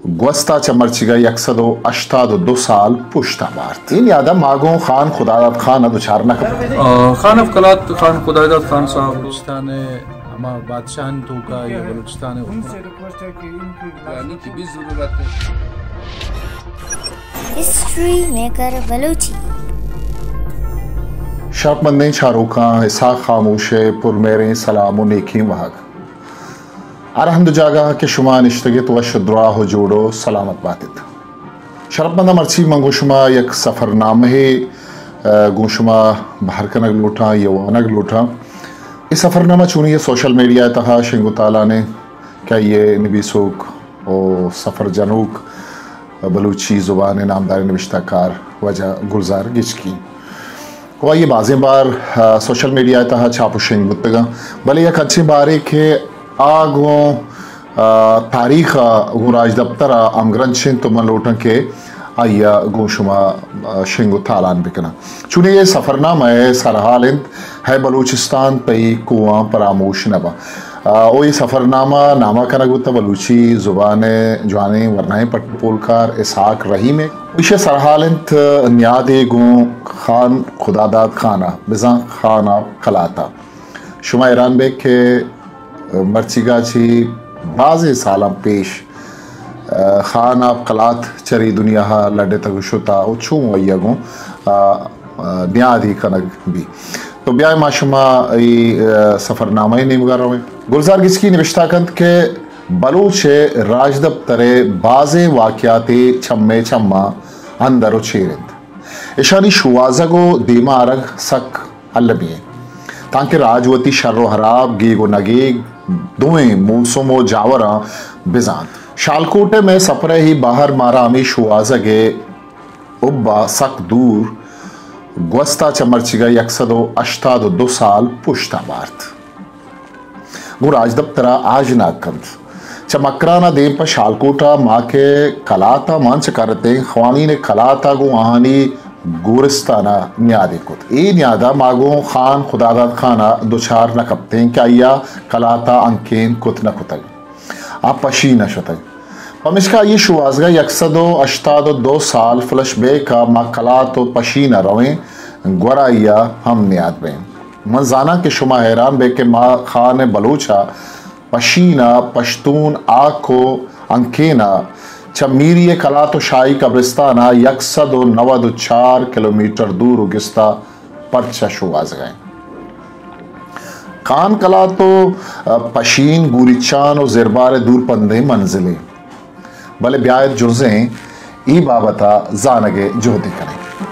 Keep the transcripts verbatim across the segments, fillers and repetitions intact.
gwasta chamarchiga yaksado ashtado दो साल पुश्ताबाद इन यादा मागो खान खुदादाद खान दुचारना खान अफकलात खान खुदादाद खान साहब बलूचिस्तान हमारा बादशाह तो का ये बलूचिस्तान उनसे रिक्वेस्ट है कि इनकी गाने की भी जरूरत है। हिस्ट्री मेकर बलूची शर्मंदे शाहरुखा हिस्सा खामोश पुरमेरे सलाम नेकी वहाग अरहमद जागा के शुमा निश्तगे तो शुद्रा हो जोड़ो सलामत बातित शरपमंदा मर्ची मंगोशुमा एक सफ़रनामे गोशुमा बाहर का नग लूटा यवानग लूटा इस सफ़रनामा चुनी ये सोशल मीडिया तहा शिंगु ताला ने क्या ये नबीसुक और सफ़र जनूक बलूची ज़ुबान नामदार नविश्ताकार वजह गुलजार गिचकी वह ये बाज़ें बार सोशल मीडिया तहा छापो शिंग बुतगा भले एक अच्छी बारे के आगो तारीख गो राज दफ्तर अमग्रन छिन तो मलोटन के आइया गोशुमा शिंगो थालान बिकना चुने ये सफ़रनामा है सरहालिंद है बलूचिस्तान पे कुआं परामोश नबा ओ ये सफ़रनामा नामा कना गुत्ता बलूची ज़ुबान जवाने वरनाए पटपोलकार इसहाक रही में इसे सरहालिंद न्यादे गो खान खुदादाद खाना बिजा खाना खलाता शुमा ईरान बेग के मर्चिगा छी बाज़े साल पेश खान आप कलात चरी दुनिया लड़े तक शुता उछू वयगो न्यादी कनक भी तो ब्याह माशुमा सफ़रनामा ही नहीं रहे गुलजार गिचकी निविश्ताकंत के बलूच राज दफ्तरे बाज़े वाक़याते छम्मे छम्मा अंदर उछेरिंद इशानी शुवाज़गो दीमा अरग सक अल्लबिए ताकि राजवती शर्रो हराब गेगो नगेग दुएं मौसमो जावरा बिजान शालकोटे में सपरे ही बाहर मारा अमी शुआजगे उब्बा सक दूर gwasta chamarchiga yaksado ashtado दो साल पुश्ताबाद गो राज दफ्तरा आज नाकंद चमकराना देम पर शालकोटा माँ के कलाता मंच करते खवानी ने कलाता गो आहानी गोरिस्ताना न्यादे कुत ए न्यादा मागो खान खुदादाद खाना दुचार न कपते क्या या कलाता अंकेन कुत न कुतग आप पशी न शतग पमिश्का ये शुआजगा यकसदो अश्तादो दो साल फ्लशबैक का मा कला तो पशी न रवें ग्वराइया हम न्याद बें मंजाना के शुमा हैरान बे के माँ खान बलूचा पशीना पश्तून आखो अंकेना चमीरी कला तो शाही कब्रिस्ताना यकसद व नवद चार किलोमीटर दूर उगिस्ता परचा शुआज गए कान कला तो पशीन गुरिचान और ज़िरबार दूर पंदे मंजिले भले ब्यायत जुर्जें ई बाबता जानगे जोहदी करें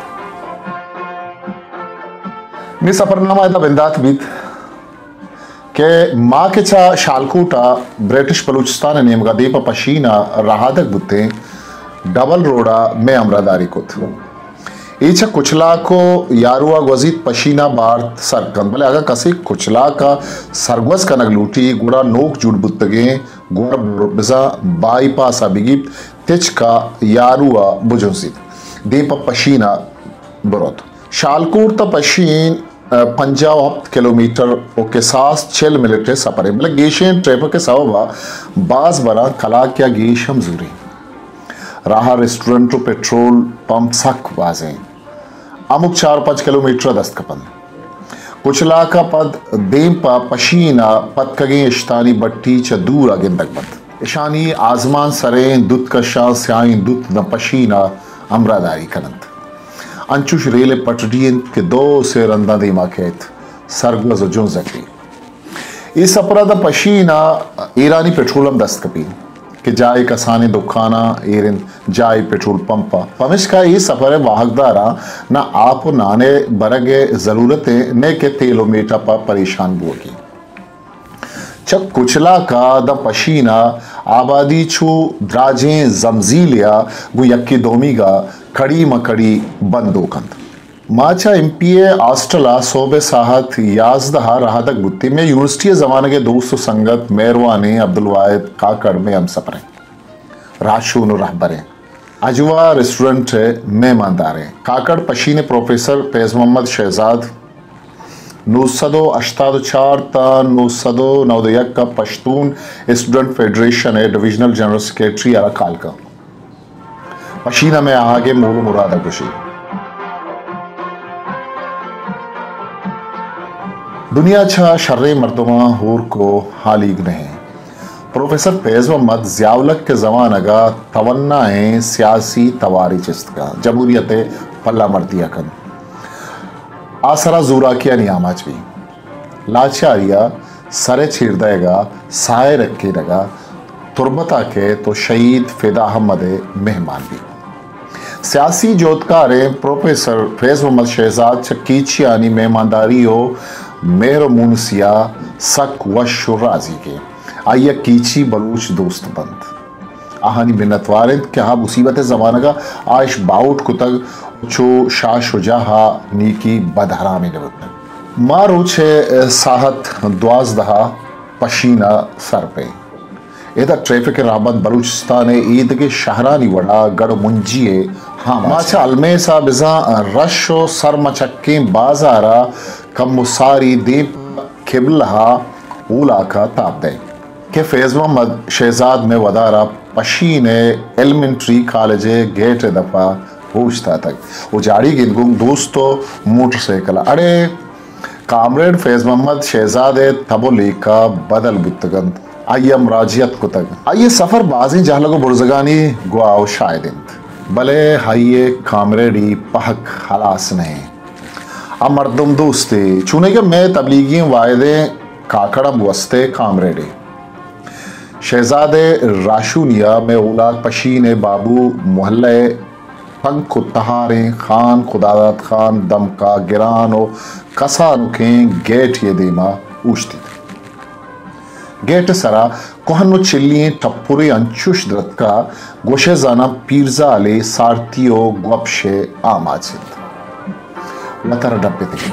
नि सफरनामा इतना बिंदात बीत के माँ के चा शालकोटा ब्रिटिश बलूचिस्तान नेम गदीप पशीना रहादक बुते डबल रोडा में अमरादारी कुत ईचा कुचला को यारुआ गजीत पशीना बार सरकंद भले अगर कसी कुचला का सरगवस का नगलूटी गुड़ा नोक जुड़ बुतगे गुड़ा बिजा बाईपास अबिगी तिच का यारुआ बुजुंसित दीप पशीना बरोत शालकोट त पशीन पंजाब किलोमीटर ओके सास छल मिलिट्री सफर है मतलब गेशन ट्रेप के सवा बाज बरा कला क्या गेश हम जूरी राह रेस्टोरेंट पेट्रोल पंप सक बाजें अमुक चार पाँच किलोमीटर दस्त कपन कुचला का पद देम पा पशीना पद कगे इश्तानी बट्टी च दूर अगिन तक बद इशानी आजमान सरें दुत कशा स्याइन दुत न पशीना अमरादारी कनंत अंचुश रेले पटडियन के दो से रंदा दीमा खेत सरगवज जुन जकी इस अपराध पशीना ईरानी पेट्रोलम दस्त कपी कि जाए कसाने दुखाना एरिन जाए पेट्रोल पंपा पमिश का ये सफर वाहकदारा ना आप नाने बरगे जरूरतें ने के तेलो मीटा पर परेशान बोगी चक कुचला का द पशीना आबादी छू द्राजें जमजीलिया गु यक्की दोमीगा कड़ी मकड़ी बंदोकंद माचा एम पी ए आस्ट्रला सोबे साहत याजदहा राहदक बुत्ती में यूनिवर्सिटी जमाने के दोस्त संगत मेहरवानी अब्दुल वाहिद काकड़ में हम सपरें राशून रहबरें अजवा रेस्टोरेंट मेहमानदारें काकड़ पशीने प्रोफेसर फैज मोहम्मद शहजाद नूसदो अश्तादो चार ता नूसदो नवदयक का पश्तून स्टूडेंट फेडरेशन है डिविजनल जनरल सेक्रेटरी अला काल का पशीना में आगे मूल मुरादा कुशी। दुनिया छा शर्रे मर्दमा हूर को हालीग नहीं। प्रोफेसर फैज मोहम्मद ज़ियाउलक के ज़माना का तवन्नाएं सियासी तवारी चिस्त का जमहूरियत पल्ला मरतिया कन आसरा जूरा किया नियामाच भी लाचारिया सरे छीड़ देगा साए रखे लगा तुरबता के तो शहीद फिदा अहमद मेहमान भी सियासी जोतकारें प्रोफेसर फैज मोहम्मद शहजाद चक्कीचियानी मेहमानदारी हो मेहर मुनसिया सक व शुराजी के आइया कीची बलूच दोस्त बंद आहानी मिन्नतवारिंद क्या मुसीबत ज़माना का आयश बाउट कुतग चो शाह शुजाहा नीकी बदहरा में नबत मारो छे साहत द्वाजदहा पशीना सर पे इधर ट्रैफिक राबत बलूचिस्तान ईद के शहरानी वड़ा गढ़ मुंजिए हाँ माचा अलमे सा बिजा रशो सर मचक्के बाजारा कम मुसारी दीप खिबलहा ऊला का ताप दे के फैज मोहम्मद शहजाद में वदारा पशीन एलिमेंट्री कॉलेज गेट दफा पूछता तक उजाड़ी गिनगुम दोस्तों मोटरसाइकिल अरे कामरेड फैज मोहम्मद शहजाद तबोली का बदल बुतगंत आइयम राजियत को तक आइए सफर बाजी जहलगो बुर्जगानी गुआओ शायदिंद भले हाइये कामरेडी पहक हलास नहीं अब मर्दम दोस्ती चुने के मैं तबलीगी वायदे काकड़म वस्ते कामरेडी शहजादे राशूनिया में उलाद पशीन बाबू मोहल्ले पंख तहारे खान खुदादत खान दमका गिरान और कसान के गेट ये देमा ऊछती गेट सरा कोहनो चिल्ली टप्पुरे अंचुश द्रत का गोशे जाना पीरजा अले सारतियो ग्वपशे आमाचित लतर डब्बे थे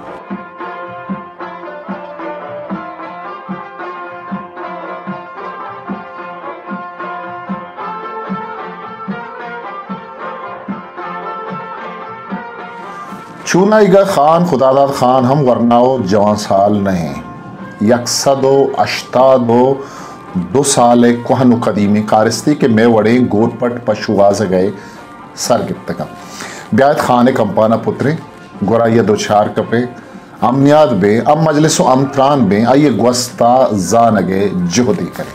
चूनाईगा खान खुदादाद खान हम वरनाओ जवान साल नहीं यकसदो अश्तादो दो साल कोहनु कदीमी कारिस्ती के मैं वड़े गोरपट पशुआज गए सर गिफ्त का ब्यात खान कंपाना पुत्रे गोराइया दो चार कपे अमनियाद बे अब मजलिसो अमत्रान बे आइए ग्वस्ता जानगे जोहदी करे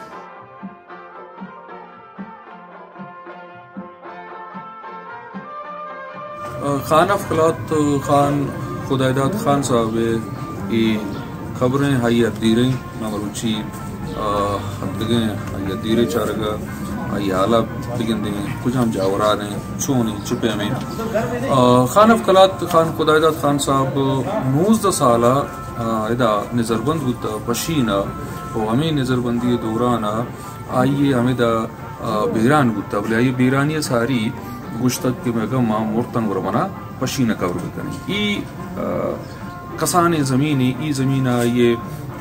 खान अफकलात खान खुदायदाद खान साहब ये खबरें हाई अदीरे मगरुची हदगे हाई अदीरे चारगा हाई आला बिगंदे कुछ हम जावरा ने छोने चिपे में खान अफकलात खान खुदायदाद खान साहब नौजद साला इदा नज़रबंद बुता पशीना और हमें नज़रबंदी दौराना आइए हमें दा बेरान बुता बोले आइए बेरानी सारी गुश्तक के मेगा माँ मोर्तन वरमना पशीना कवर बिकनी ई कसाने ज़मीनी ई ज़मीना ये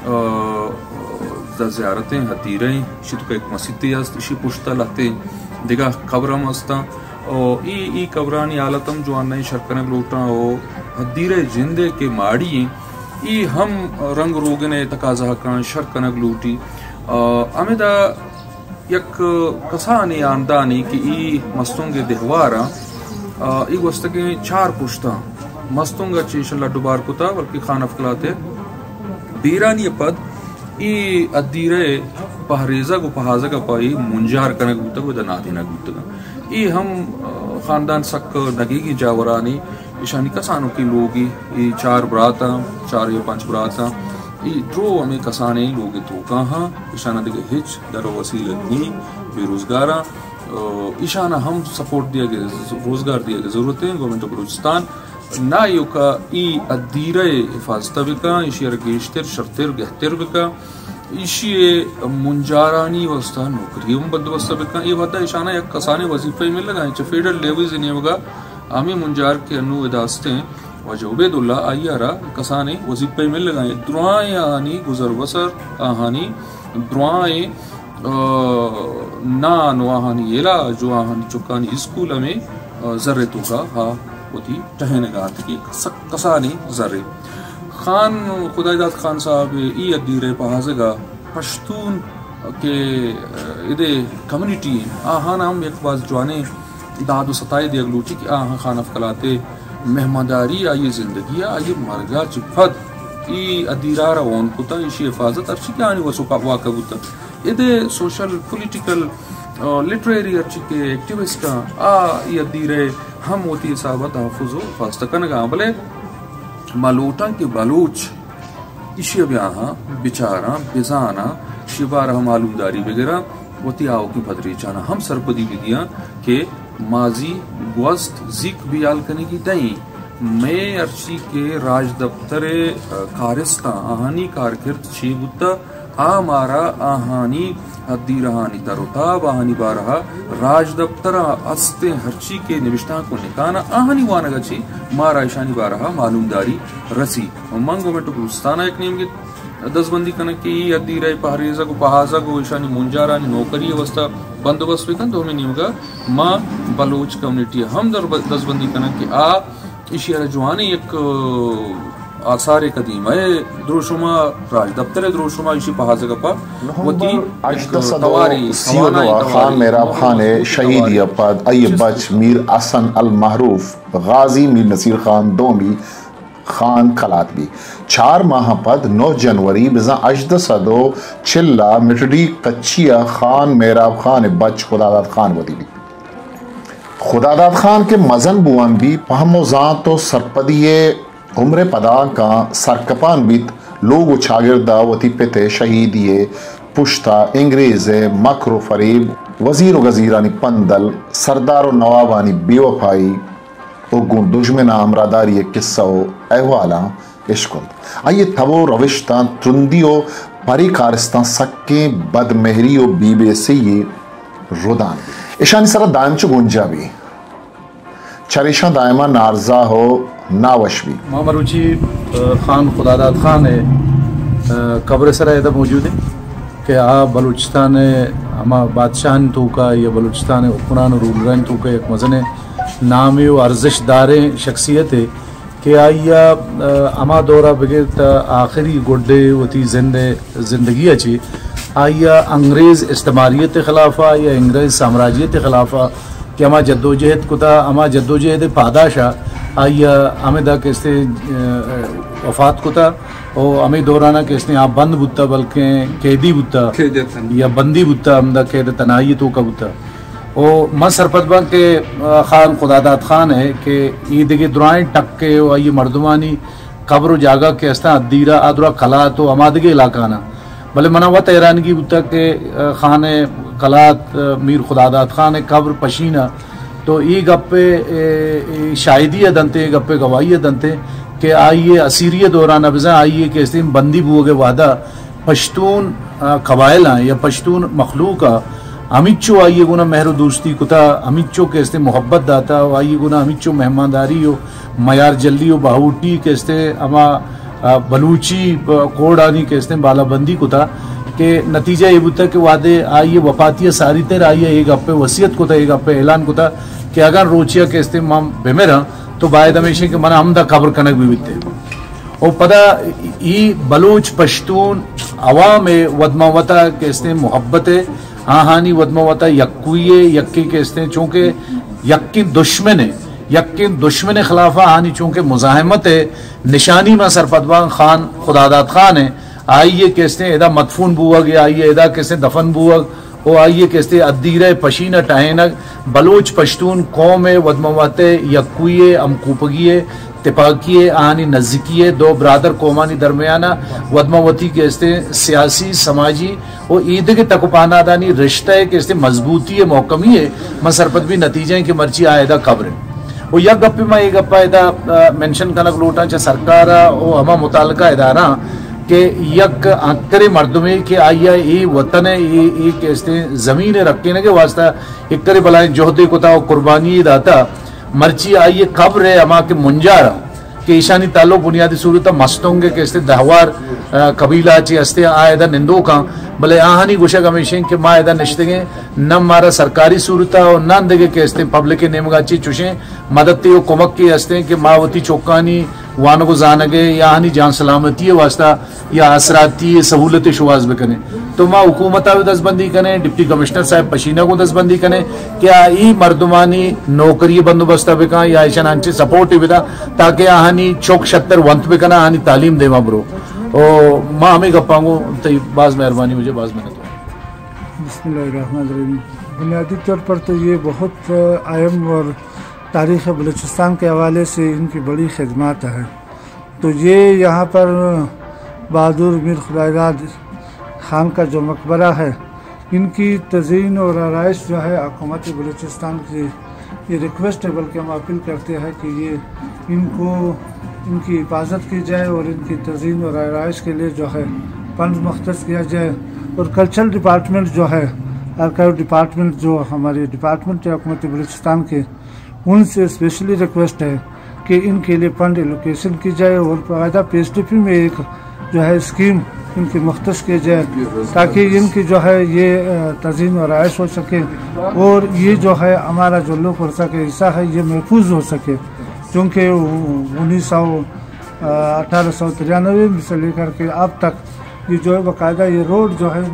ज़ियारतें हतीरें शिद एक मस्जिद अस्त इशी पुश्ता लाते दिगा कब्रम अस्ता और ई ई कब्रानी आलतम जो अन्य शर्कनक लूटा हो हतीरे जिंदे के माड़ी ई हम रंग रोगने तकाजा का शर्कनक लूटी अमिदा यक कसानी आमदानी की ई मस्तोंगे देहवारा ई वस्तके चार पुश्ता मस्तोंगा चीशला डुबार कुता बल्कि खान अफकलाते बीरानी पद ई अदीरे पहरेजा को पहाजा का पाई मुंजार कनक गुता को दनादी न गुता ई हम खानदान सक नगी की जावरानी ईशानी कसानों की लोगी ई चार बराता चार या पांच बराता ई ड्रो हमें कसाने लोगे तो कहाँ ईशाना दिखे हिच दरो वसीले नहीं बेरोजगारा ईशाना हम सपोर्ट दिया गया रोजगार दिया गया जरूरत है गवर्नमेंट ऑफ बलूचिस्तान ना युका ई अदीरे हिफाजत बिका इशियर गेश्तर शर्तर गहतर बिका इशिये मुंजारानी वस्ता नौकरियों बंदोबस्त बिका ये वादा ईशाना एक कसाने वजीफे में लगाए च फेडरल लेवल जिन्हें होगा हमें मुंजार के अनु इदास्ते वजूबेदुल्ला आयारा कसाने वजीफे में लगाए दुआएं आहानी गुजर वसर आहानी दुआएं नान आहानी येला जो आहानी चुकानी स्कूल में जर्रे तो का हाँ होती टहने का आती कसानी जर्रे खान खुदायदाद खान साहब ई अदीरे पहाजेगा पश्तून के इधे कम्युनिटी आहान हम एक बात जवाने दादो सताए दे अगलूची कि आहा खान अफकलाते मेहमानदारी आइए जिंदगी आइए मरगा चिफत ई अदीरारा ओन कुता इशी हिफाजत अर्ची के आनी वसो का वाकबुता इदे सोशल पॉलिटिकल लिटरेरी अर्ची के एक्टिविस्ट का आ ई अदीरे हम होती साहब तहफुजो फास्तकन का भले मालोटा के बलूच इशी ब्याहा बिचारा बिजाना शिबारा मालूमदारी वगैरह वती आओ की पदरी चाना हम सरपदी विधियां के माजी वस्त जिक बियाल करने की दई मैं अर्शी के राज दफ्तरे कारिस्ता आहानी कारकिर्द छीबुत्ता आ मारा आहानी हद्दी रहानी तरोताब आहानी बारहा राज दफ्तरा अस्ते हर्ची के निविष्टा को निकाना आहानी वानगा छी मारा ईशानी बारहा मालूमदारी रसी मंगो में टुकुस्ताना एक नियम के दसबंदी कनक की अद्दी रहे पहरेजा को पहाजा को ईशानी मुंजारा नौकरी अवस्था बंदोबस्त विकन तो हमें नियम का माँ बलोच कम्युनिटी हम दर दसबंदी कनक की आ इशिया जुआने एक आसार कदीम है द्रोशुमा राज दफ्तर द्रोशुमा इसी पहाजा का पा वती तवारी सीओ खान मेहराब खान शहीद यपद अय्यब बच मीर असन अल महरूफ गाजी मीर नसीर खान दोमी खान कलात भी चार माह पद नौ जनवरी बिजा अजद सदो चिल्ला मिटडी कच्चिया खान मेहराब खान बच खुदादाद खान वदी भी खुदादाद खान के मजन बुआन भी पहमोजा तो सरपदिये उम्र पदा का सरकपान बीत लोग छागिरदा वती पिते शहीदिये पुश्ता अंग्रेज मकरो फरीब वजीर गजीरानी पंदल सरदार नवाबानी बेवफाई ओगुन दुश्मन आमरादारी किस्सा अहवाला इश्कुंद आइए तवो रविश्ता तुंदियो परी कारस्ता सक्के बदमेहरियो बीबे से ये रुदान ईशानी सरा दायम चो गुंजा भी चरिशा दायमा नारजा हो नावश भी मामरुचि खान खुदादाद खान है कब्र सरा इधर मौजूद है कि आ बलूचिस्तान हमा बादशाह तो का या बलूचिस्तान हुक्मरान रूलरन तो का एक मजन नामी व अर्जशदार शख्सियत है कि आइया अमा दौरा बगैर आखिरी गुड्डे वती जिंदे जिंदगी अच्छी आइया अंग्रेज़ इस्तेमारियत के खिलाफा या अंग्रेज़ साम्राज्यत के खिलाफा कि अमा जद्दोजहद कुता अमा जद्दोजहद पादाशा आइया हमें दा किसते वफात कुता और हमें दौराना किसने आप बंद बुत्ता बल्कि कैदी बुत्ता या बंदी बुत्ता हम दा कैद तनाई तो का बुत्ता ओ मैं सरपतबा के खान खुदादाद खान है कि ईद के दुराएं टक के ये मर्दमानी कब्र जागा के अस्ता अदीरा आदरा कला तो अमादगे इलाका ना भले मना हुआ तैरान की बुता के खान कलात मीर खुदादाद खान कब्र पशीना तो ये गप्पे शाहिदी दंते गप्पे गवाही दंते कि आइए असीरिय दौरान अबजा आइए कि इस बंदी बुओगे वादा पश्तून कबायला या पश्तून मखलूका अमिचो आइए गुना मेहर दोस्ती कुता अमिचो कैसे मोहब्बत दाता आइए गुना अमिचो मेहमानदारी हो मयार जल्दी हो बाहुटी कैसे अमा बलूची कोडानी कैसे बालाबंदी कुता के नतीजा ये बुता के वादे आइए वफातिया सारी तेर आइए एक अप्पे वसीयत कुता एक अप्पे ऐलान कुता कि अगर रोचिया कैसे माम बेमेरा तो बायद हमेशा के मना हमदा कब्र कनक भी बिते और पता ये बलूच पश्तून अवाम वदमावता कैसे मोहब्बत आहानी वदमावता यक्कुए यक्की कैसे चूँकि यक्की दुश्मन है यक्की दुश्मन खिलाफा आनी चूँकि मुजाहमत है निशानी में सरपतवा खान खुदादाद खान है आइए कैसे एदा मदफून बुअग या आइए एदा कैसे दफन बुअग ओ आइए कैसे अदीर पशीना टाहनक बलोच पश्तून कौम वदमावत यक्कुए अमकूपगी तिपाकिए आनी नज़दीकी दो ब्रादर कौमानी दरमियाना वदमावती के इसते सियासी समाजी और ईद के तकपानादानी रिश्ता है कि इसते मजबूती है मौकमी है मैं सरपत भी नतीजे की मर्ची आयदा कब्र वो यक गप्पे में एक गप्पा एदा मेंशन कनक लोटा चा सरकार और हमा मुतालका इदारा के यक अंतरे मर्दमे के आइया ये वतन है ये ये कैसे जमीन रखने के वास्ता एक करे बलाएं जोहदे को था कुर्बानी दाता मर्ची आइए कब्र है अमा के मुंजारा के ईशानी तालो बुनियादी सूरत मस्तोंगे कैसे दहवार कबीला ची अस्ते आयदा निंदो का भले आहानी गुशा कमीशन के माँ इधर निश्चित न मारा सरकारी सूरता और न देखे के हस्ते पब्लिक के नेमगाची चुशे मदद ती कुमक की हस्ते के मावती चौकानी वानों को जानगे या हानी जान सलामती वास्ता या असराती सहूलत शुवास भी करें तो माँ हुकूमत दसबंदी करें डिप्टी कमिश्नर साहब पशीना को दसबंदी करें क्या ई मर्दमानी नौकरी बंदोबस्त बिका या ऐसा सपोर्ट बिदा ताकि हानी चौक शक्तर वंत बिकना हानी तालीम देवा ब्रो और माँ हमें गप्पांगो तो बाज मेहरबानी मुझे बाज में तो बिस्मिल्लाहिर्रहमानिर्रहीम। बुनियादी तौर पर तो ये बहुत अहम और तारीख़ बलूचिस्तान के हवाले से इनकी बड़ी खिदमत है। तो ये यहाँ पर बहादुर मीर खुदाइराद खान का जो मकबरा है इनकी तज़ीन और आराइश जो है हुकूमत बलूचिस्तान की ये रिक्वेस्ट है, बल्कि हम अपील करते हैं कि ये इनको इनकी हिफाजत की जाए और इनकी तज़ीन और आराइश के लिए जो है फंड मुख्तस किया जाए। और कल्चरल डिपार्टमेंट जो है आर्काइव डिपार्टमेंट जो हमारे डिपार्टमेंट है हुकूमत बलूचिस्तान के, उनसे स्पेशली रिक्वेस्ट है कि इनके लिए फंड एलोकेशन की जाए और बाकायदा पी एस टी पी में एक जो है स्कीम इनकी मुख्तस की जाए ताकि इनकी जो है ये तज़ीन और आयश हो सके और ये जो है हमारा जो लोक वर्षा का हिस्सा है ये महफूज हो सके, क्योंकि उन्नीस सौ अठारह सौ तिरानवे में से लेकर के अब तक ये जो है बाकायदा ये रोड जो है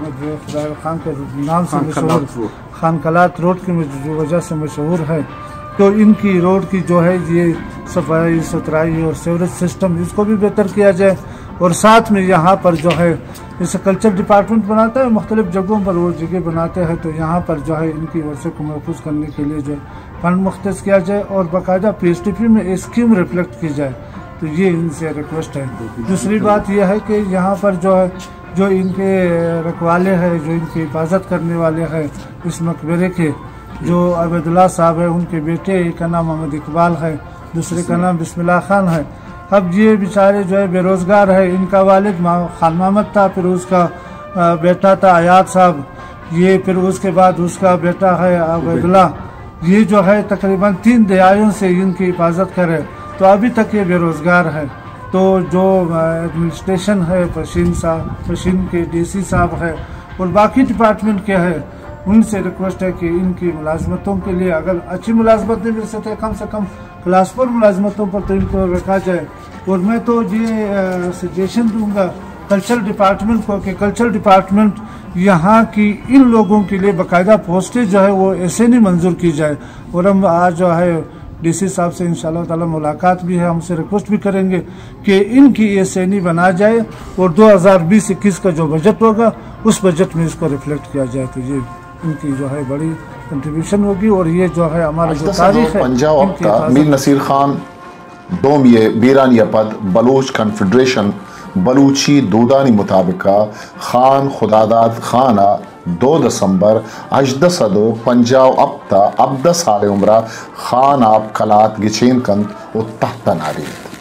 ये खान के नाम से मशहूर खान कलात रोड की जो वजह से मशहूर है। तो इनकी रोड की जो है ये सफाई सुथराई और सीवरेज सिस्टम इसको भी बेहतर किया जाए। और साथ में यहाँ पर जो है जैसे कल्चर डिपार्टमेंट बनाता है मुख्तलिफ जगहों पर वो जगह बनाते हैं, तो यहाँ पर जो है इनकी वर्षे को महफूज करने के लिए जो है फंड मुख्तस किया जाए और बाकायदा पी एस टी पी में स्कीम रिफ्लेक्ट की जाए। तो ये इनसे रिक्वेस्ट है। दूसरी बात यह है कि यहाँ पर जो है जो इनके रखवाले हैं, जो इनकी हिफाजत करने वाले हैं इस मकबरे के, जो अबैदुल्लाह साहब है, उनके बेटे एक का नाम मोहम्मद इकबाल है, दूसरे का नाम बिस्मिल्लाह खान है। अब ये बेचारे जो है बेरोज़गार है। इनका वालिद खान मोहम्मद था, फिर उसका बेटा था आयात साहब, ये फिर उसके बाद उसका बेटा है अबैदुल्लाह। ये जो है तकरीबन तीन दहाइयों से इनकी हिफाजत करे, तो अभी तक ये बेरोज़गार है। तो जो एडमिनिस्ट्रेशन है, पशीन साहब पशीन के डी सी साहब है और बाकी डिपार्टमेंट के है, उनसे रिक्वेस्ट है कि इनकी मुलाजमतों के लिए अगर अच्छी मुलाजमत नहीं मिल सकते कम से कम क्लास फोर मुलाजमतों पर तो इनको रखा जाए। और मैं तो ये सजेशन दूंगा कल्चरल डिपार्टमेंट को कि कल्चरल डिपार्टमेंट यहाँ की इन लोगों के लिए बाकायदा पोस्टें जो है वो ऐसे नहीं मंजूर की जाए। और हम आज जो है डी सी साहब से इंशाअल्लाह ताला मुलाकात भी है, हमसे रिक्वेस्ट भी करेंगे कि इनकी ये श्रेणी बना जाए और दो हज़ार बीस इक्कीस का जो बजट होगा उस बजट में इसको रिफ्लेक्ट किया जाए। तो ये इनकी जो है बड़ी कंट्रीब्यूशन होगी और ये जो है हमारा जो तारीख है पंजाब का मीर नसीर खान दोम ये बीरानिया पद बलूच कन्फेडरेशन बलूची दूदानी मुताबिक खान खुदादाद खाना दो दिसंबर अजद सदो पंजाब अब्ता अब्दा साल उम्र खान आप कलात गिचेन कंद उत्तहता नारीद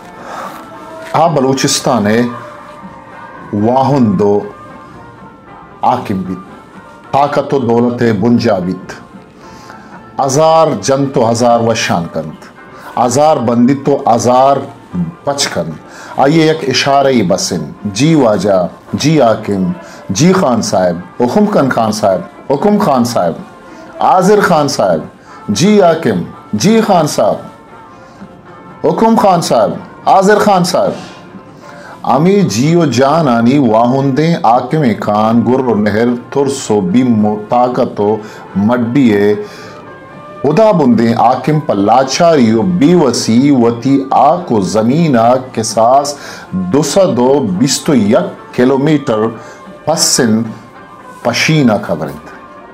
आ बलूचिस्तान वाहुन दो आकिम बित ताकत दौलत बुंजाबित हजार जन तो हजार वशान कंद हजार बंदी तो हजार बचकन आइए एक इशारे बसिन जी वाजा जी आकिम जी खान साहब हुकुम कन खान साहब हुकुम खान साहब आजिर खान साहब जी आकिम जी खान साहब हुकुम खान साहब आजिर खान साहब अमी जियो जान आनी वाहुंदे आकिम खान गुर नहर तुरसो बी ताकतो मड्डिए उदा बुंदे आकिम पल्लाचारियो बीवसी वती आको जमीना के सास दुसा दो बिस्तो यक किलोमीटर पसिन पशीना खबरिंद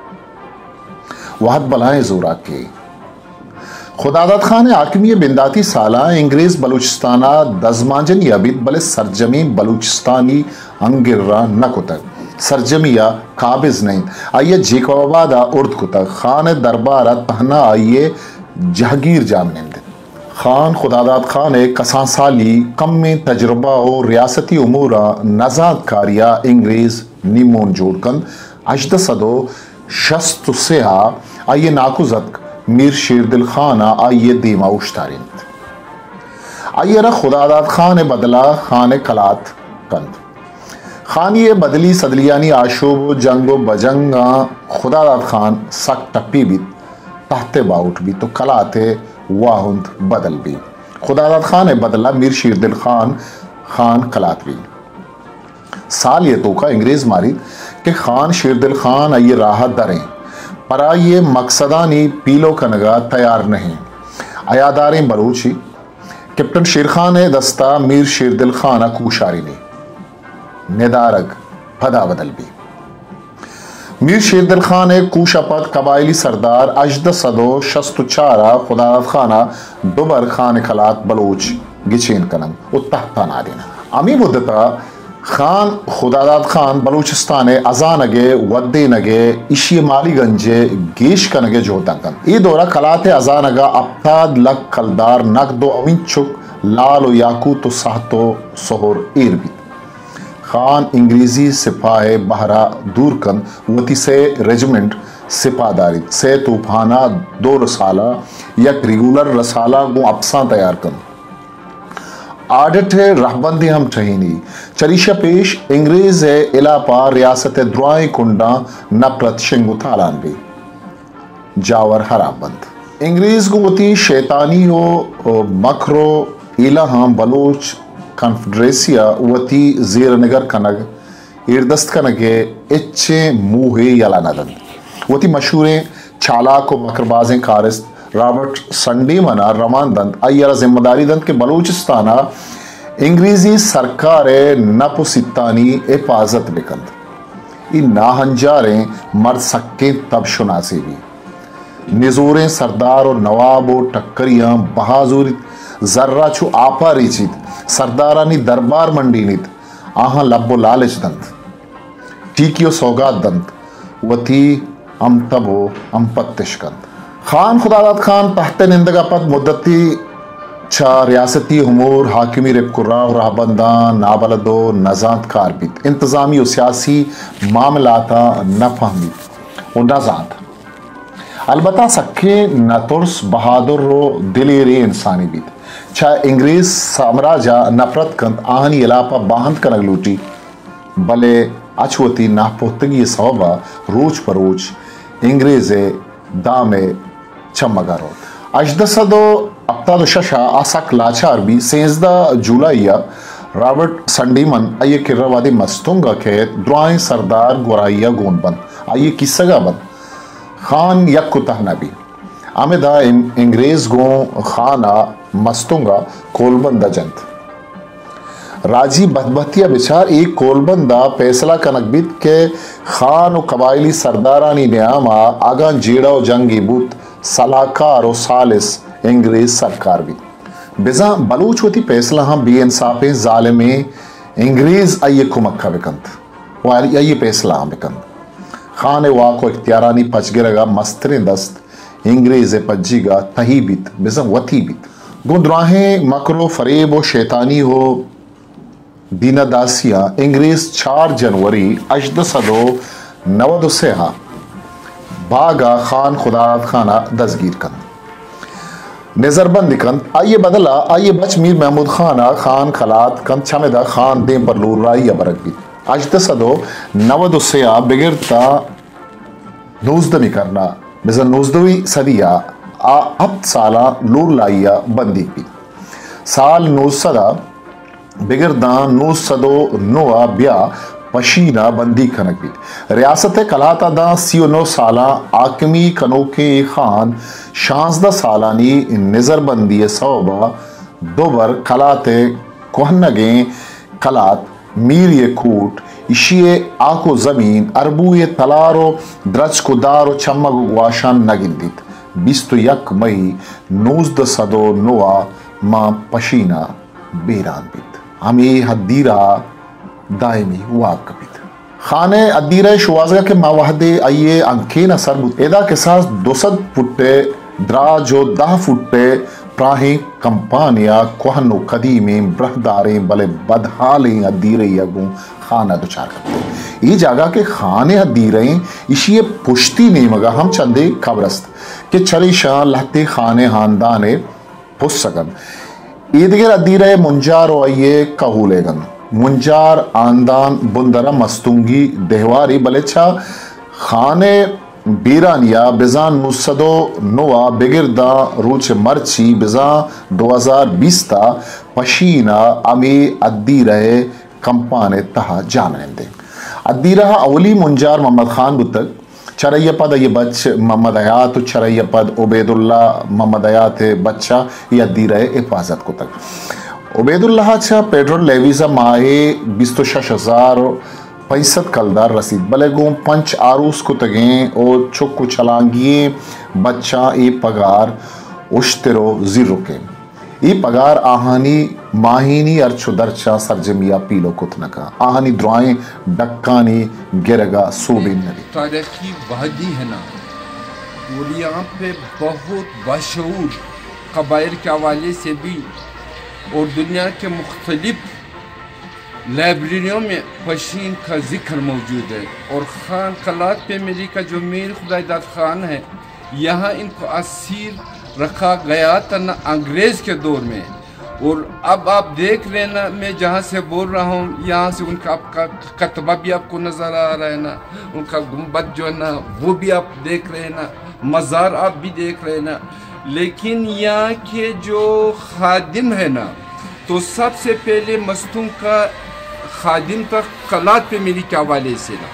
वहद बलाएं जोरा के खुदादत खान आकिमी बिंदाती साला इंग्रेज बलूचिस्ताना दजमांजन याबिद बले सरजमी बलूचिस्तानी अंगिर्रा नकुतक सरजमिया काबिज नहीं आइए जेकवाबादा उर्द कुतक खान दरबारा तहना आइए जहागीर जामनिंद खान खुदादात खान कसा साली कम में तजुर्बा और रियासती उमूरा नजाद कारिया इंग्रेज निमोन जोड़कन अजद सदो शस्त से आइए नाकुजत मीर शेरदिल खाना आइए दीमा उश्तारिंद आइए र खुदादात खान बदला खान कलात कंद खानी बदली सदलियानी आशोब जंगो बजंगा खुदादाद खान सक टप्पी भी तहते बाउट भी तो कलाते वाहुंद बदल भी खुदादाद खान बदला मीर शेरदिल खान खान कलात भी साल ये तो का अंग्रेज मारी कि खान शेरदिल खान ये राहत दरें पर ये मकसदानी पीलो कनगा तैयार नहीं अयादारें बलूची कैप्टन शेर खान दस्ता मीर शेरदिल खान कूशारी ने निदारग फदा बदल भी मीर शेरदिल खान कूशापत कबायली सरदार अजद सदो शस्तुचारा खुदादाद खाना दुबर खान खलात बलोच गिचेन कनंग उत्तहता नादिना अमी मुद्दता खान खुदादाद खान बलूचिस्तान अजानगे वद्दे नगे इशी मालीगंजे गेश कनगे जोतंकन ई दौरा कलाते अजानगा अब्ताद लक कलदार नक दो अविंचुक लाल याकूत साहतो सोहर ईरबी खान इंग्रेजी सिपाही बहरा दूरकन वती से रेजिमेंट सिपादारी से तूफाना दो रसाला यक रेगुलर रसाला गो अफसा तैयार कन आडट है रहबंदी हम ठहीनी चरीशा पेश इंग्रेज है इलापा रियासत द्रुआई कुंडा नफरत शिंगु थालान भी जावर हराबंद इंग्रेज गुवती शैतानी हो मखरो इलाहा बलोच कन्फेडरेसिया वती जीर नगर कनग इर्दस्त कनगे इच्चे मुहे यला नदन वती मशहूरे चालाक व मकरबाजें कारिस्त रॉबर्ट संडी मना रमान दंत अय्यर जिम्मेदारी दंत के बलूचिस्ताना इंग्रेजी सरकार नपुसितानी हिफाजत बिकंद इन नाहंजारें मर सक्के तब शुनासी भी निजोरें सरदार और नवाब और टक्करियां बहादुर जर्रा छु आपा रिचित सरदारानी दरबार मंडी नित आहा लब्बो लालच दंत टीकियो सौगात दंत वती अम तबो अम पत्तिशकंद खान खुदादाद खान तहत निंदगा पद मुद्दती छा रियासती उमूर हाकिमी रिबकुर्रा राहबंदा नाबलदो नजात कारबित इंतजामी और सियासी मामलाता न फहमी और नजात अलबत्ता सखे नतुर्स बहादुर रो दिलेरे इंसानी बीत छा इंग्रेज साम्राज्य नफरत कंद आहनी इलापा बाहंद कनग लूटी भले अछवती नापोतगी सौबा रोज परोज इंग्रेजे दामे चमगारो अजदसदो अब्तादो शशा आसक लाचार भी सेंजदा जुलाइया रॉबर्ट संडीमन आइए किर्रवादी मस्तुंगा के द्रुआई सरदार गोराइया गोनबन आइए किस्सगा बन खान यकुतह नबी आमेदा इंग्रेज गो खाना मस्तुंगा कोलबंदा जंत राजी बदबतिया बिचार एक कोलबंदा फैसला कनकबित के खान और कबायली सरदारानी न्यामा आगा जेड़ा और जंगी बुत सलाहकार और सालिस इंग्रेज सरकार भी बिजा बलूच होती फैसला हम बे इंसाफे जालिमे इंग्रेज आइए कुमक्का बिकंत वाली आइए फैसला हम बिकंत खान वाको इख्तियारानी पचगिरगा मस्तरे दस्त इंग्रेज पज्जीगा तही बित बिजा वती बित गुंदराहें मकरो फरेब और शैतानी हो दीना दासिया इंग्रेज चार जनवरी अजद सदो नवदुसेहा बागा खान खुदादाद खाना दसगीर कन नजरबंद कन आइए बदला आइए बच मीर महमूद खाना खान खलात कन छमेदा खान दें पर लूर राई बरक भी अजद सदो नवदुसेहा बिगिरता नूजदमी करना बिजा नूजदवी सदिया आ अब साला लूर लाइया बंदी भी साल नूज सदा बिगरदा नूज सदो नोआ ब्या पशीना बंदी खनक भी रियासत कलाता दा सी नौ साला आकमी कनोके खान शांसदा सालानी नजरबंदी सौबा दोबर कलाते कोहनगे कलात मीर ये कूट इशिए आको जमीन अरबूए तलारो द्रज कुदारो चम्मग वाशान नगिंदित बिस्तु यक मई नूजद सदो नोआ मां पशीना बेरान बित हमें हदीरा दायमी वाकबित खाने अदीरा शुवाजगा के मावहदे आइए अंके न सरबुत एदा के साथ दोसद फुट्टे द्राजो दाह फुट्टे प्राहे कंपानिया कोहनो कदीमे ब्रहदारे बले बदहाले अदीरे यगु खाना दुचार करते ये जगह के खाने अदीरे इशिए पुश्ती नेमगा हम चंदे खबरस्त के चली शाह लहते खाने खानदाने पुस्तकन ईदगर अदीरे मुंजार आइए कहूलेगन मुंजार आंदान बुंदरा मस्तुंगी देहवारी बलेचा खाने बीरानिया बिजान मुसदो नोआ बिगिरदा रूच मर्ची बिजा दो हजार बीस ता पशीना अमी अद्दी रहे कंपाने तहा जानंदे अद्दी रहा अवली मुंजार मोहम्मद खान बुतक चरैया पद ये बच मोहम्मद हयात चरैया पद उबैदुल्ला मोहम्मद हयात बच्चा ये अद्दी रहे हिफाजत को तक उबैदुल्लाह छा पेट्रोल लेवीजा माहे बीस शश हजार पैंसठ कलदार रसीद बलेगो पंच आरूस को तगे और चुक छलांगिए बच्चा ए पगार उश्तरो जीरो के ई पगार आहानी माहिनी अर्चो दरचा सरजमिया पीलो कुतनका आहानी दुआएं डक्कानी गिरगा सूबी नदी तारीखी वादी है ना वो यहाँ पे बहुत बाशऊर कबाइल के हवाले से भी और दुनिया के मुख्तलिफ लाइब्रेरियों में पशीन का जिक्र मौजूद है। और खान कलात पे मेरी का जो मीर खुदाईदाद खान है, यहाँ इनको असीर रखा गया था ना अंग्रेज़ के दौर में। और अब आप देख लेना, मैं जहाँ से बोल रहा हूँ यहाँ से उनका आपका कतबा भी आपको नज़र आ रहा है ना, उनका गुम्बद जो है ना वो भी आप देख रहे हैं ना, मज़ार आप भी देख रहे हैं ना। लेकिन यहाँ के जो खादिम है ना, तो सबसे पहले मस्तूम का खादिम का कलात पे मेरी के हवाले से ना,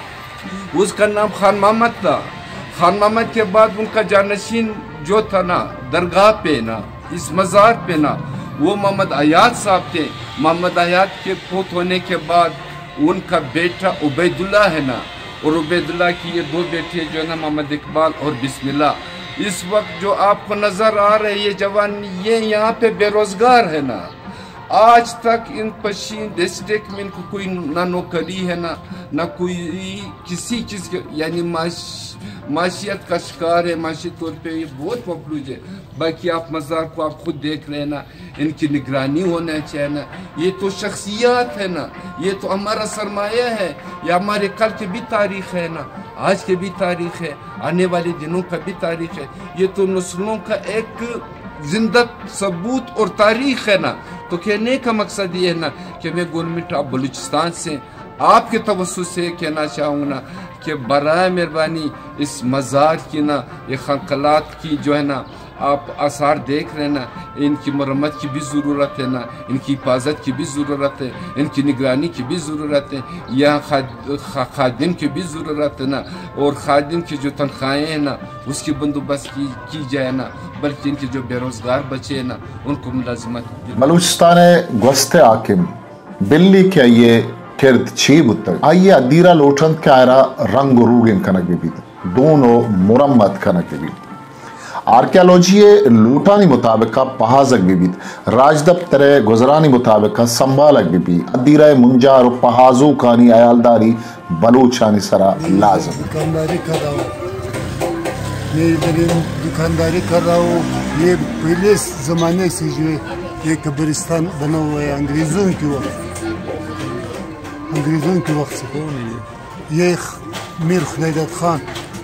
उसका नाम खान मोहम्मद था। खान मोहम्मद के बाद उनका जानशीन जो था ना दरगाह पे ना, इस मज़ार पे ना, वो मोहम्मद हयात साहब थे। मोहम्मद हयात के फौत होने के बाद उनका बेटा उबैदुल्ला है ना, और उबैदुल्ला की ये दो बेटे जो है ना मोहम्मद इकबाल और बिस्मिल्लाह। इस वक्त जो आपको नज़र आ रहे ये जवान, ये यहाँ पे बेरोज़गार है ना। आज तक इन पश्चिम डिस्ट्रिक्ट में इनको कोई ना नौकरी है ना ना कोई किसी चीज़ के यानी माश माशियत का शिकार है। माशी तौर पे ये बहुत मफलूज है। बाकी आप मज़ार को आप खुद देख रहे हैं ना, इनकी निगरानी होना चाहिए ना। ये तो शख्सियात है ना, ये तो हमारा सरमाया है, ये हमारे कल की भी तारीख़ है ना, आज के भी तारीख़ है, आने वाले दिनों का भी तारीख़ है। ये तो नस्लों का एक जिंदा सबूत और तारीख़ है ना। तो कहने का मकसद ये है ना कि मैं गवर्नमेंट ऑफ बलूचिस्तान से आपके तवज्जो से कहना चाहूँगा ना कि बराए मेहरबानी इस मज़ार की ना, ये खनकलात की जो है ना आप आसार देख रहे हैं ना, इनकी मरम्मत की भी ज़रूरत है ना, इनकी हिफाजत की भी ज़रूरत है, इनकी निगरानी की भी ज़रूरत है, यहाँ खा, खादिम की भी ज़रूरत है ना। और खादिम की जो तनख्वाहें हैं ना उसकी बंदोबस्त की, की जाए ना, बल्कि इनके जो बेरोज़गार बचे हैं ना उनको मुलाजमत। बलूचिस्तान गोस्ते आकिम बिल्ली क्या ये किरद छीब उत्तर आइए अदीरा लोटन क्यारा रंग रूगिन कनक भी दोनों मुरम्मत कनक भी आर्कियोलॉजी लूटानी मुताबिक पहाजक भी राजदब तरह गुजरानी मुताबिक संभालक भी अदीरा मुंजार पहाजू कानी अयालदारी बलूचानी सरा लाजम दुकानदारी कर रहा हूँ, मैं इधर दुकानदारी कर रहा हूँ। ये पहले ज़माने से जो है ये कब्रिस्तान बना हुआ है, अंग्रेज़ों के वक्त अंग्रेज़ों के वक्त से। ये मीर खुदाईदाद खान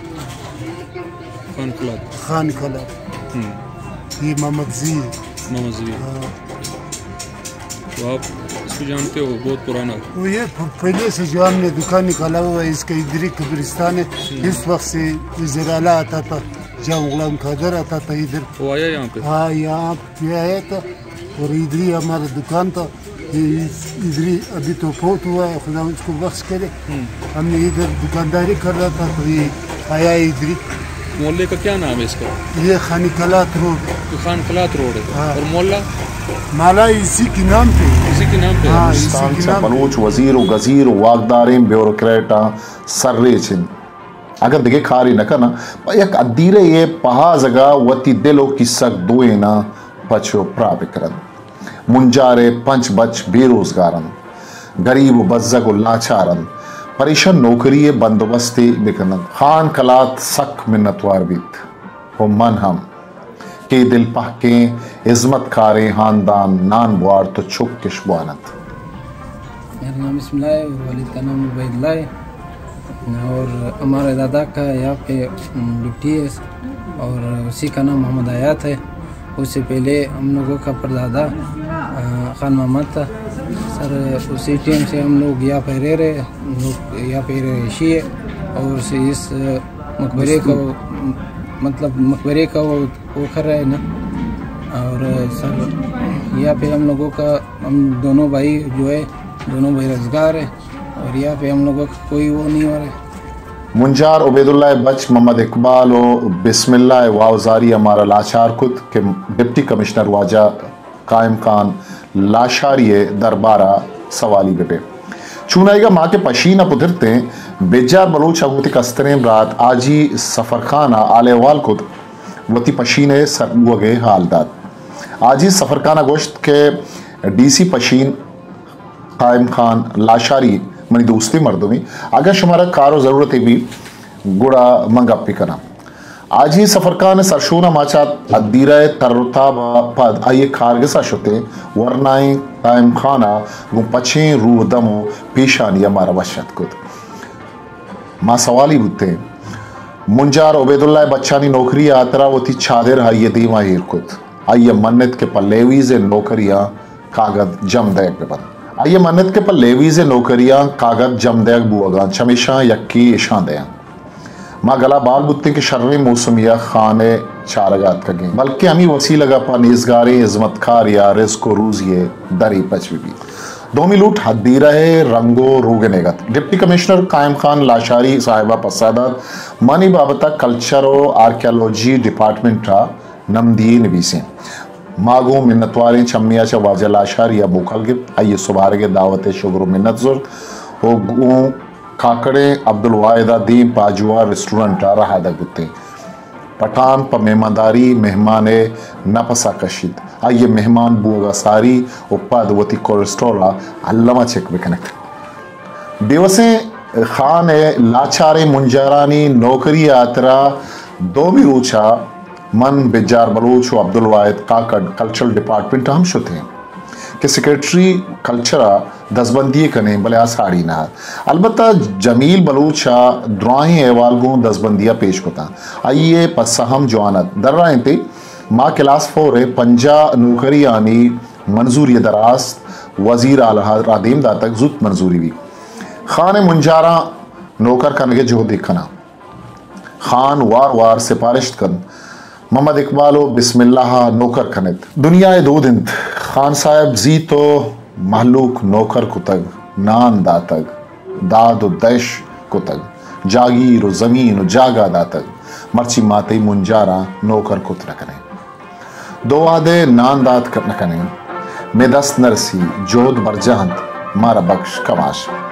खान कलात खान कलात ये मोहम्मद जी मोहम्मद जी। हाँ। तो आप इसको जानते हो, बहुत पुराना। वो ये पहले से जो हमने दुकान निकाला हुआ है, इसका इधर कब्रिस्तान है। इस वक्त से ज़राला आता था, जब गुलाम कादर आता था इधर, वो आया यहाँ पे। हाँ यहाँ पे आया था और इधर ही हमारा दुकान था। इधर ही अभी तो फौत हुआ है, खुदा उसको बख्श करे। हमने इधर दुकानदारी कर रहा था तो ये आया इधर ही। मोहल्ले का क्या नाम है इसका? ये खान कलात रोड। तो खान कलात रोड है। हाँ। और मोहल्ला माला इसी के नाम पे, इसी के नाम पे। हाँ, इसी के नाम पे। बलूच वजीर गजीर वागदारें ब्यूरोक्रेटा सर्रे छिन अगर देखे खारी न करना एक अदीरे ये पहा जगह वती दिलो की सक दुए ना पछो प्रापिकरन मुंजारे पंच बच बेरोजगारन गरीब बज्जग लाचारन परेशान नौकरी बंदोबस्ती बिकन खान कलात सक मिन्नतवार बीत हो मन हम के दिल पहके इज्मत खारे खानदान नान बुआर तो छुक किशबानत। मेरा नाम बिस्मिल्लाह है और वालिद का नाम उबैदुल्लाह है और हमारे दादा का यहाँ पे ड्यूटी है और उसी का नाम मोहम्मद हयात है। उससे पहले हम लोगों का परदादा खान मोहम्मद था। सर उसी टाइम से हम लोग यहाँ पे रह रहे हम लोग यहाँ पे रही है और से इस मकबरे का मतलब मकबरे का वो वो कर रहा है ना। और सर यहाँ पे हम लोगों का हम दोनों भाई जो है दोनों भाई रोजगार है और यहाँ पे हम लोगों का कोई वो नहीं हो रहा है। मुंजार उबैदुल्लाह बच मोहम्मद इकबाल और बिस्मिल्लाह वावजारी हमारा लाचार खुद के डिप्टी कमिश्नर वाजा कायम खान लाशारिये दरबारा सवाली बेटे चुनाएगा माँ के पशीना पुधरते बेजार बलूच अगूती कस्तरें रात आजी सफर खाना आलेवाल खुद वती पशीने सरगे हालदात आजी सफर खाना गोश्त के डीसी पशीन कायम खान लाशारी मनी दोस्ती मर्दों अगर शुमारा कारो ज़रूरत है भी गुड़ा मंगा पिकना आज ही सफर खान सरशोना माचा अदीरा तरता पद आइए खारगसा शुते वरनाई कायम खाना वो पछे रूह दमो पेशानी हमारा वशत कुद माँ सवाली बुते मुंजार उबैदुल्लाह बच्चानी नौकरी आतरा वो थी छादेर हाइये दीवा हीर कुद आइए मन्नत के पल्लेवी से नौकरियां कागज जम दे पे बन आइए मन्नत के पल्लेवी से नौकरियां कागज जम दे बुआगा चमेशा यक्की ईशान दे माँ गला बाल बुत्ते के शर्री मौसमिया खाने चारगात कगे बल्कि हमी वसी लगा पा निजगारी इज़्मत खार या रिस्को रूज ये दरी पचवी भी दोमी लूट हद्दी रहे रंगो रूगनेगत डिप्टी कमिश्नर कायम खान लाशारी साहिबा पसादात मानी बाबता कल्चर और आर्कियोलॉजी डिपार्टमेंट नमदी नबीसें मागो मिन्नतवारें चम्मिया च वाजा लाशारी या बुखल गिफ्ट आइए सुबह के दावत शुगर मिन्नत जुर हो गु काकड़े अब्दुल वाहिदा दी पाजुआ रेस्टोरेंट रहा दगुते पठान प मेहमानदारी मेहमान नपसा कशिद आइए मेहमान बुआ सारी उपाद वती कोलेस्ट्रोला अल्लामा चेक बेकनक दिवसे खान लाचारे मुंजरानी नौकरी आतरा दो भी रूचा मन बेजार बलूच अब्दुल वाहिद काकड़ कल्चरल डिपार्टमेंट हम शुते कि सेक्रेटरी कल्चरा दसबंदी कने भले आसाड़ी ना अलबत्ता जमील बलूचा द्राही एवाल गो दसबंदिया पेश होता आइए पसहम जवानत दर रहे थे माँ क्लास फोर पंजा नौकरी आनी मंजूरी दरास्त वजीर आदिम दा तक जुत मंजूरी भी खान मुंजारा नौकर कन के जो देखना खान वार वार सिफारिश कन मोहम्मद इकबाल बिस्मिल्लाह नौकर खनित दुनिया दो दिन खान साहब जी तो महलूक नौकर कुतग नान दातग दाद दैश कुतग जागीर जमीन जागा दातग मर्ची माते मुंजारा नौकर कुत रखने दो आदे नान दात कर नकने में दस नरसी जोध बरजहंत मारा बख्श कमाश